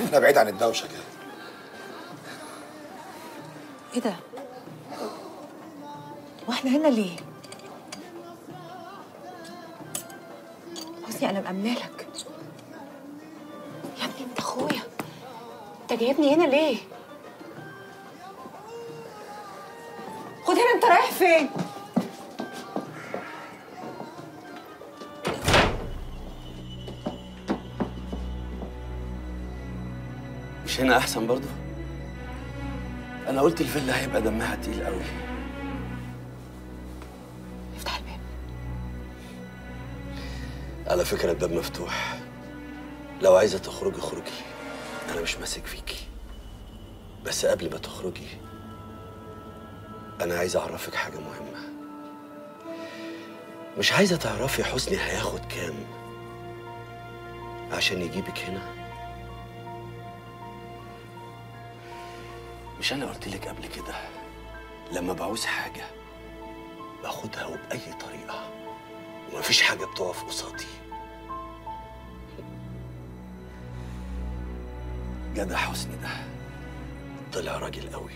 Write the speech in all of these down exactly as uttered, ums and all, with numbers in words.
انا بعيد عن الدوشه كده. ايه ده؟ واحنا هنا ليه؟ حسني انا مأمنه لك يا ابني، انت اخويا، انت جايبني هنا ليه؟ خد هنا، انت رايح فين؟ مش هنا احسن برضه؟ انا قلت الفيلا هيبقى دمها تقيل قوي. افتح الباب. على فكره الباب مفتوح، لو عايزه تخرجي اخرجي، انا مش ماسك فيكي. بس قبل ما تخرجي انا عايز اعرفك حاجه مهمه. مش عايزه تعرفي حسني هياخد كام عشان يجيبك هنا؟ مش انا قلت لك قبل كده لما بعوز حاجه باخدها وباي طريقه ومفيش حاجه بتقف قصادي؟ جدع حسني ده طلع راجل قوي،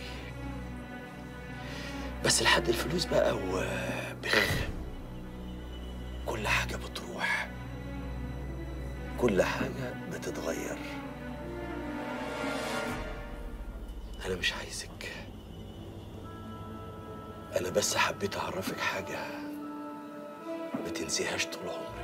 بس لحد الفلوس بقى وبخ كل حاجه بتروح، كل حاجه بتتغير. أنا مش عايزك، أنا بس حبيت أعرفك حاجة ما تنسيهاش طول عمرك.